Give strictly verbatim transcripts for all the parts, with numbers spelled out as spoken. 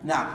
نعم.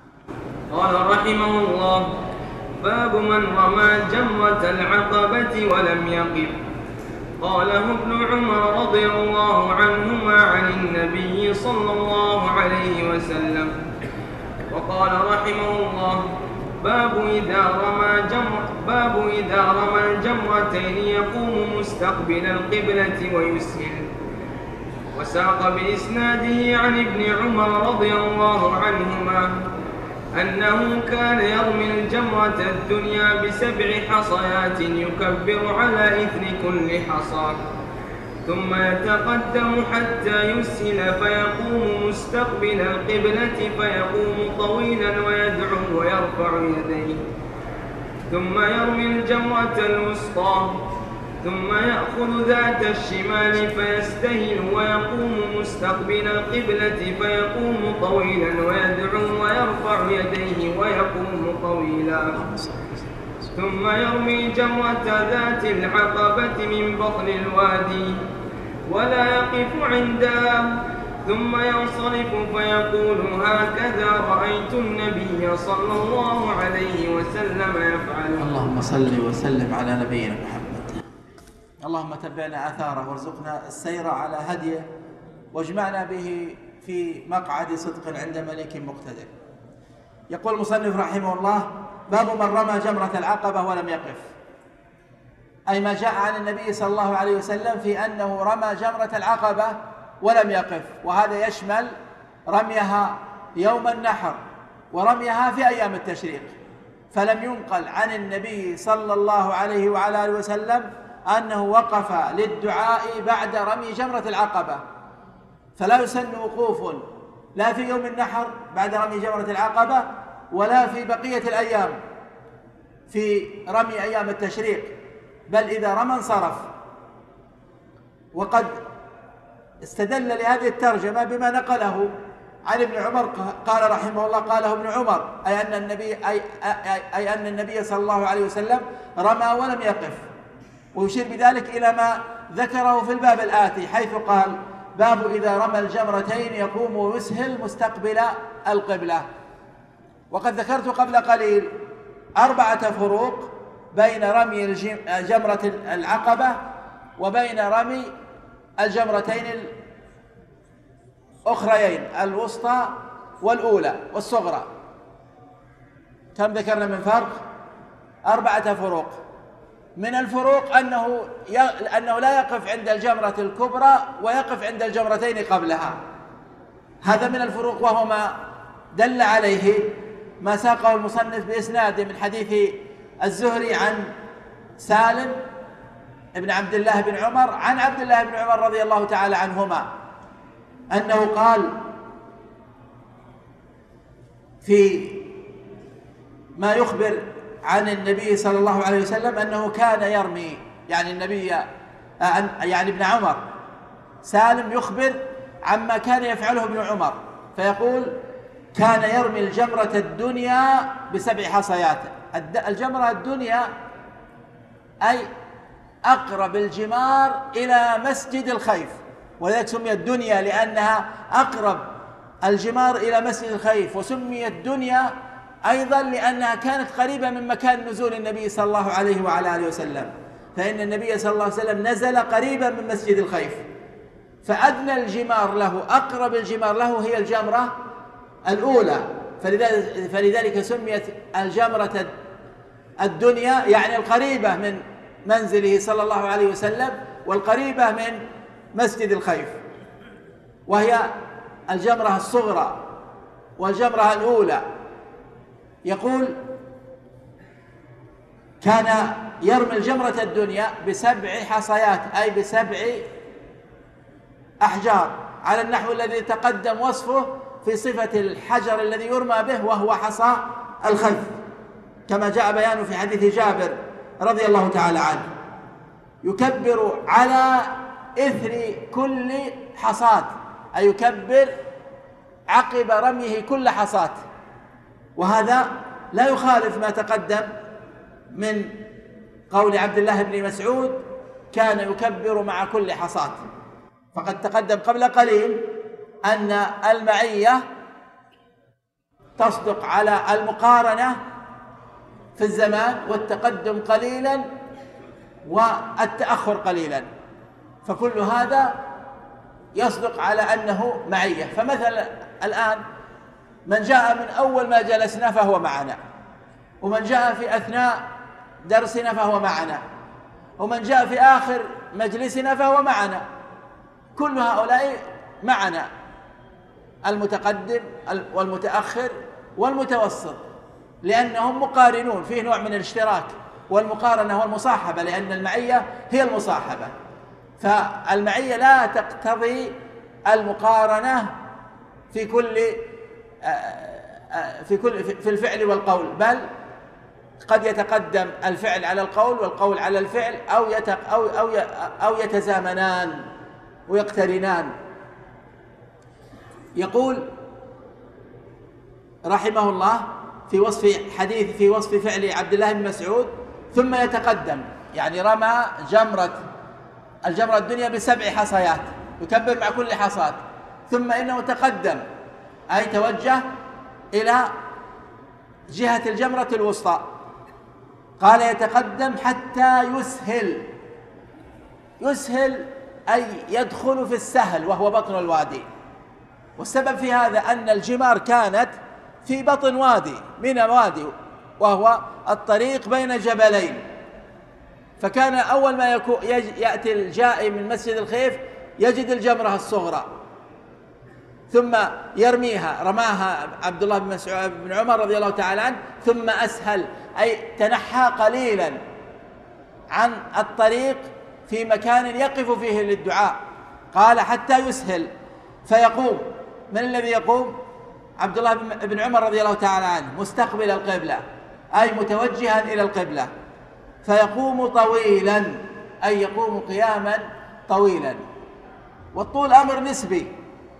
قال رحمه الله: باب من رمى جمرة العقبة ولم يقف. قاله ابن عمر رضي الله عنهما عن النبي صلى الله عليه وسلم. وقال رحمه الله: باب إذا رمى جمر باب إذا رمى الجمرتين يقوم مستقبل القبلة ويسهل. وساق بإسناده عن ابن عمر رضي الله عنهما أنه كان يرمي الجمرة الدنيا بسبع حصيات يكبر على إثر كل حصى، ثم يتقدم حتى يسهل فيقوم مستقبل القبلة فيقوم طويلا ويدعو ويرفع يديه، ثم يرمي الجمرة الوسطى، ثم يأخذ ذات الشمال فيستهل ويقوم مستقبل القبلة فيقوم طويلا ويدعو ويرفع يديه ويقوم طويلا، ثم يرمي جمرة ذات العقبة من بطن الوادي ولا يقف عندها، ثم ينصرف فيقول: هكذا رأيت النبي صلى الله عليه وسلم يفعل. اللهم صل وسلم على نبينا محمد. اللهم تبعنا آثاره وارزقنا السير على هديه واجمعنا به في مقعد صدق عند ملك مقتدر. يقول المصنف رحمه الله: باب من رمى جمرة العقبة ولم يقف، أي ما جاء عن النبي صلى الله عليه وسلم في أنه رمى جمرة العقبة ولم يقف، وهذا يشمل رميها يوم النحر ورميها في أيام التشريق. فلم ينقل عن النبي صلى الله عليه وعلى آله وسلم أنه وقف للدعاء بعد رمي جمرة العقبة، فلا يسن وقوف لا في يوم النحر بعد رمي جمرة العقبة ولا في بقية الأيام في رمي أيام التشريق، بل إذا رمى انصرف. وقد استدل لهذه الترجمة بما نقله عن ابن عمر، قال رحمه الله: قاله ابن عمر، أي أن النبي أي, أي, أي أن النبي صلى الله عليه وسلم رمى ولم يقف، ويشير بذلك إلى ما ذكره في الباب الآتي حيث قال: باب إذا رمى الجمرتين يقوم ويسهل مستقبل القبلة. وقد ذكرت قبل قليل أربعة فروق بين رمي جمرة العقبة وبين رمي الجمرتين الأخريين الوسطى والأولى والصغرى. كم ذكرنا من فرق؟ أربعة فروق. من الفروق أنه أنه لا يقف عند الجمرة الكبرى ويقف عند الجمرتين قبلها، هذا من الفروق، وهو ما دل عليه ما ساقه المصنف بإسناده من حديث الزهري عن سالم ابن عبد الله بن عمر عن عبد الله بن عمر رضي الله تعالى عنهما أنه قال في ما يخبر عن النبي صلى الله عليه وسلم أنه كان يرمي، يعني النبي يعني ابن عمر، سالم يخبر عما كان يفعله ابن عمر فيقول: كان يرمي الجمرة الدنيا بسبع حصيات. الجمرة الدنيا أي أقرب الجمار إلى مسجد الخيف، ولذلك سميت دنيا لأنها أقرب الجمار إلى مسجد الخيف، وسميت دنيا أيضا لأنها كانت قريبة من مكان نزول النبي صلى الله عليه وعلى آله وسلم، فإن النبي صلى الله عليه وسلم نزل قريبا من مسجد الخيف، فأدنى الجمار له أقرب الجمار له هي الجمرة الأولى، فلذلك, فلذلك سميت الجمرة الدنيا، يعني القريبة من منزله صلى الله عليه وسلم والقريبة من مسجد الخيف، وهي الجمرة الصغرى والجمرة الأولى. يقول: كان يرمي الجمرة الدنيا بسبع حصيات، أي بسبع أحجار، على النحو الذي تقدم وصفه في صفة الحجر الذي يرمى به، وهو حصى الخلف، كما جاء بيانه في حديث جابر رضي الله تعالى عنه. يكبر على إثر كل حصاة، أي يكبر عقب رميه كل حصاة، وهذا لا يخالف ما تقدم من قول عبد الله بن مسعود: كان يكبر مع كل حصاة. فقد تقدم قبل قليل أن المعية تصدق على المقارنة في الزمان والتقدم قليلا والتأخر قليلا، فكل هذا يصدق على أنه معية. فمثلا الآن من جاء من أول ما جلسنا فهو معنا، ومن جاء في أثناء درسنا فهو معنا، ومن جاء في آخر مجلسنا فهو معنا، كل هؤلاء معنا، المتقدم والمتأخر والمتوسط، لأنهم مقارنون، فيه نوع من الاشتراك والمقارنة والمصاحبة، لأن المعية هي المصاحبة، فالمعية لا تقتضي المقارنة في كل في كل في الفعل والقول، بل قد يتقدم الفعل على القول والقول على الفعل، أو أو أو أو يتزامنان ويقترنان. يقول رحمه الله في وصف حديث في وصف فعل عبد الله بن مسعود: ثم يتقدم، يعني رمى جمرة الجمرة الدنيا بسبع حصيات، يكبر مع كل حصاة، ثم إنه تقدم أي توجه إلى جهة الجمرة الوسطى. قال يتقدم حتى يسهل، يسهل أي يدخل في السهل وهو بطن الوادي. والسبب في هذا أن الجمار كانت في بطن وادي من وادي، وهو الطريق بين جبلين، فكان أول ما يكون يأتي الجائي من مسجد الخيف يجد الجمرة الصغرى ثم يرميها، رماها عبد الله بن مسعود بن عمر رضي الله تعالى عنه، ثم أسهل أي تنحى قليلا عن الطريق في مكان يقف فيه للدعاء. قال حتى يسهل، فيقوم. من الذي يقوم؟ عبد الله بن عمر رضي الله تعالى عنه، مستقبل القبلة أي متوجها إلى القبلة، فيقوم طويلا أي يقوم قياما طويلا. والطول أمر نسبي،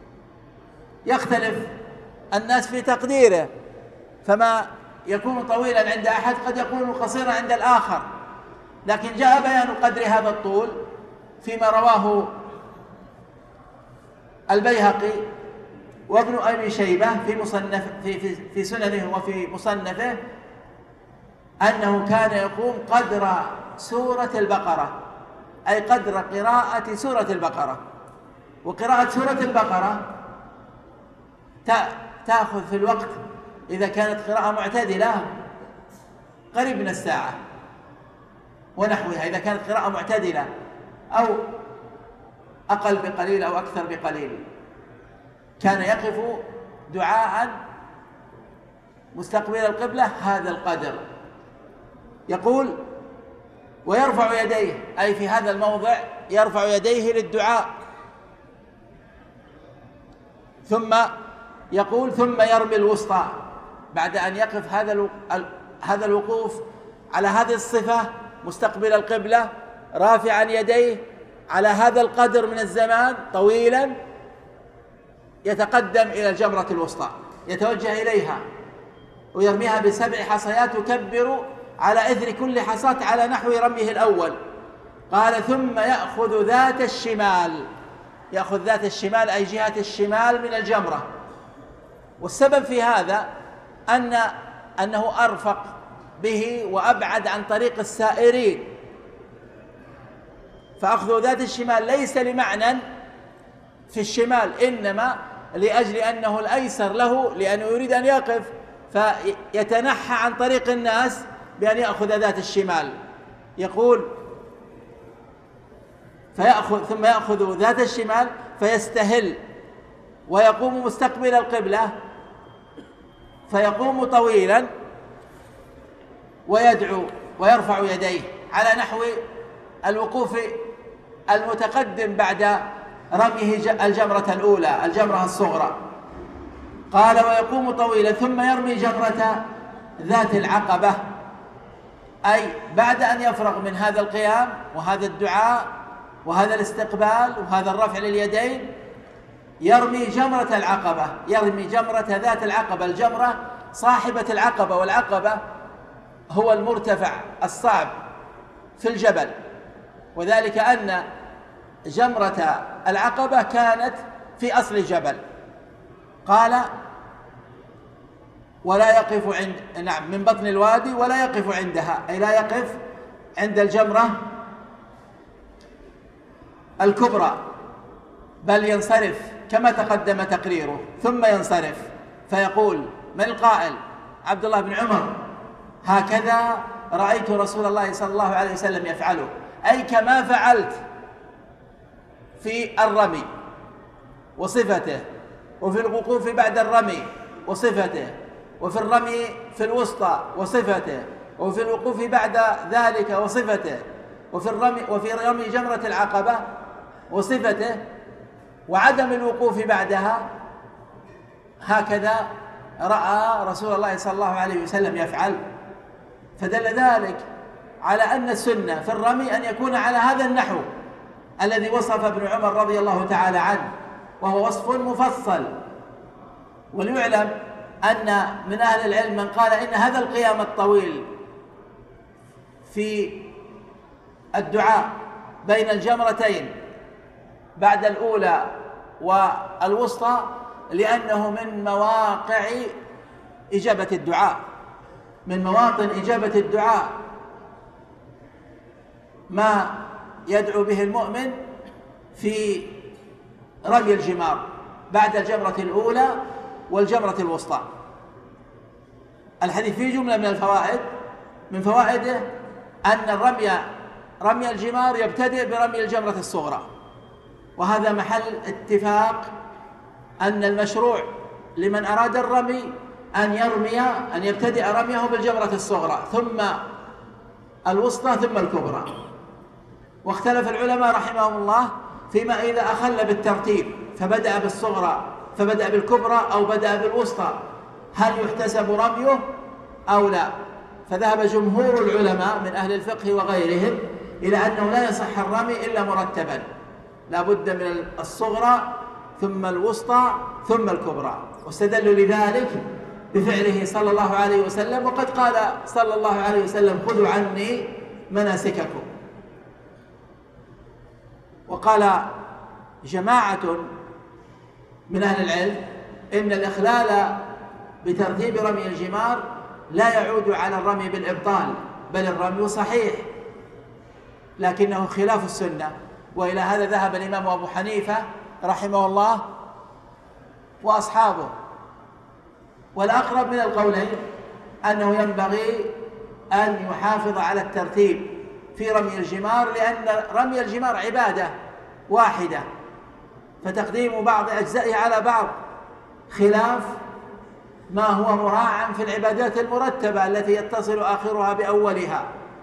يختلف الناس في تقديره، فما يكون طويلا عند أحد قد يكون قصيرا عند الآخر، لكن جاء بيان قدر هذا الطول فيما رواه البيهقي وابن أبي شيبة في مصنف في في, في سننه وفي مصنفه، أنه كان يقوم قدر سورة البقرة، أي قدر قراءة سورة البقرة. وقراءة سورة البقرة تأخذ في الوقت إذا كانت قراءة معتدلة قريب من الساعة ونحوها، إذا كانت قراءة معتدلة أو أقل بقليل أو أكثر بقليل. كان يقف دعاء مستقبل القبلة هذا القدر. يقول ويرفع يديه، أي في هذا الموضع يرفع يديه للدعاء. ثم يقول ثم يرمي الوسطى، بعد أن يقف هذا هذا الوقوف على هذه الصفة مستقبل القبلة رافعا يديه على هذا القدر من الزمان طويلا، يتقدم إلى الجمرة الوسطى، يتوجه إليها ويرميها بسبع حصيات، يكبر على إثر كل حصاة على نحو رميه الأول. قال ثم يأخذ ذات الشمال، يأخذ ذات الشمال أي جهة الشمال من الجمرة. والسبب في هذا أن أنه أرفق به وأبعد عن طريق السائرين، فأخذ ذات الشمال ليس لمعنى في الشمال، إنما لأجل أنه الأيسر له، لأنه يريد أن يقف فيتنحى عن طريق الناس بأن يأخذ ذات الشمال. يقول فيأخذ ثم يأخذ ذات الشمال فيستهل ويقوم مستقبل القبلة، فيقوم طويلا ويدعو ويرفع يديه على نحو الوقوف المتقدم بعد رميه الجمرة الأولى، الجمرة الصغرى. قال ويقوم طويلا ثم يرمي جمرة ذات العقبة، أي بعد أن يفرغ من هذا القيام وهذا الدعاء وهذا الاستقبال وهذا الرفع لليدين، يرمي جمرة العقبة، يرمي جمرة ذات العقبة، الجمرة صاحبة العقبة، والعقبة هو المرتفع الصعب في الجبل، وذلك أن جمرة العقبة كانت في أصل الجبل. قال ولا يقف عند نعم من بطن الوادي ولا يقف عندها، أي لا يقف عند الجمرة الكبرى، بل ينصرف كما تقدم تقريره، ثم ينصرف فيقول: من القائل؟ عبد الله بن عمر: هكذا رأيت رسول الله صلى الله عليه وسلم يفعله، أي كما فعلت في الرمي وصفته، وفي الوقوف بعد الرمي وصفته، وفي الرمي في الوسطى وصفته، وفي الوقوف بعد ذلك وصفته، وفي الرمي وفي رمي جمرة العقبة وصفته، وعدم الوقوف بعدها. هكذا رأى رسول الله صلى الله عليه وسلم يفعل، فدل ذلك على أن السنة في الرمي أن يكون على هذا النحو الذي وصف ابن عمر رضي الله تعالى عنه، وهو وصف مفصل. وليعلم أن من أهل العلم من قال إن هذا القيام الطويل في الدعاء بين الجمرتين بعد الأولى والوسطى لأنه من مواقع إجابة الدعاء، من مواطن إجابة الدعاء، ما يدعو به المؤمن في رمي الجمار بعد الجمرة الأولى والجمرة الوسطى. الحديث فيه جملة من الفوائد، من فوائده أن الرمي رمي الجمار يبتدئ برمي الجمرة الصغرى، وهذا محل اتفاق أن المشروع لمن أراد الرمي أن يرمي أن يبتدئ رميه بالجمرة الصغرى ثم الوسطى ثم الكبرى. واختلف العلماء رحمهم الله فيما إذا أخل بالترتيب فبدأ بالصغرى فبدأ بالكبرى أو بدأ بالوسطى هل يحتسب رميه أو لا؟ فذهب جمهور العلماء من أهل الفقه وغيرهم إلى أنه لا يصح الرمي إلا مرتبا، لا بد من الصغرى ثم الوسطى ثم الكبرى، واستدلوا لذلك بفعله صلى الله عليه وسلم، وقد قال صلى الله عليه وسلم: خذوا عني مناسككم. وقال جماعة من أهل العلم إن الإخلال بترتيب رمي الجمار لا يعود على الرمي بالإبطال، بل الرمي صحيح لكنه خلاف السنة، وإلى هذا ذهب الإمام أبو حنيفة رحمه الله وأصحابه. والأقرب من القولين أنه ينبغي أن يحافظ على الترتيب في رمي الجمار، لأن رمي الجمار عبادة واحدة، فتقديم بعض أجزائه على بعض خلاف ما هو مراعى في العبادات المرتبة التي يتصل آخرها بأولها.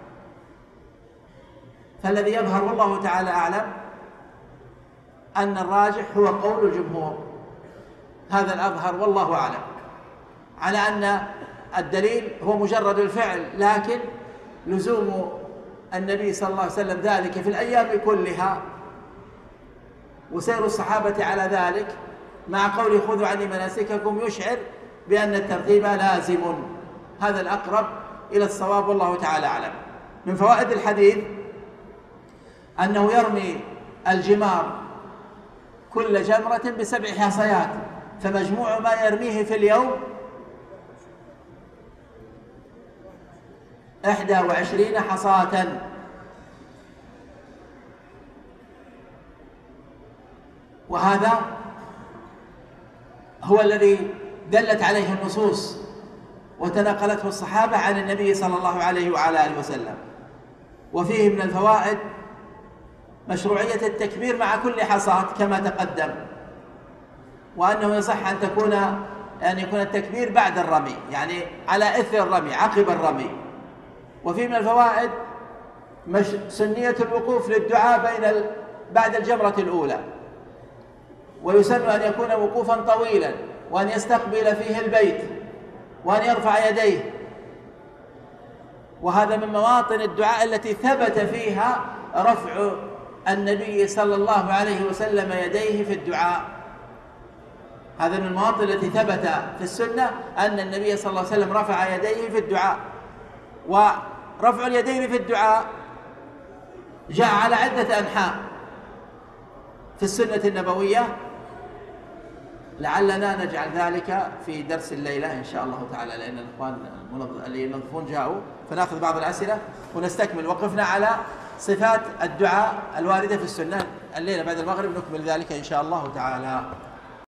فالذي يظهر والله تعالى أعلم أن الراجح هو قول الجمهور، هذا الأظهر والله أعلم، على أن الدليل هو مجرد الفعل، لكن لزوم النبي صلى الله عليه وسلم ذلك في الأيام كلها وسير الصحابة على ذلك مع قوله: خذوا عني مناسككم، يشعر بأن الترتيب لازم. هذا الأقرب إلى الصواب والله تعالى أعلم. من فوائد الحديث أنه يرمي الجمار كل جمرة بسبع حصيات، فمجموع ما يرميه في اليوم إحدى وعشرين حصاة، وهذا هو الذي دلت عليه النصوص وتناقلته الصحابة عن النبي صلى الله عليه وعلى آله وسلم. وفيه من الفوائد مشروعية التكبير مع كل حصاة كما تقدم، وأنه يصح أن تكون أن يكون التكبير بعد الرمي، يعني على إثر الرمي عقب الرمي. وفيه من الفوائد مش سنية الوقوف للدعاء بين ال... بعد الجمرة الأولى، ويسن أن يكون وقوفا طويلا، وأن يستقبل فيه البيت، وأن يرفع يديه، وهذا من مواطن الدعاء التي ثبت فيها رفع النبي صلى الله عليه وسلم يديه في الدعاء. هذا من المواطن التي ثبت في السنة أن النبي صلى الله عليه وسلم رفع يديه في الدعاء. ورفع اليدين في الدعاء جاء على عدة أنحاء في السنة النبوية، لعلنا نجعل ذلك في درس الليلة إن شاء الله تعالى، لأن الإخوان اللي ينظفون جاءوا، فنأخذ بعض الأسئلة ونستكمل. وقفنا على صفات الدعاء الواردة في السنة، الليلة بعد المغرب نكمل ذلك إن شاء الله تعالى.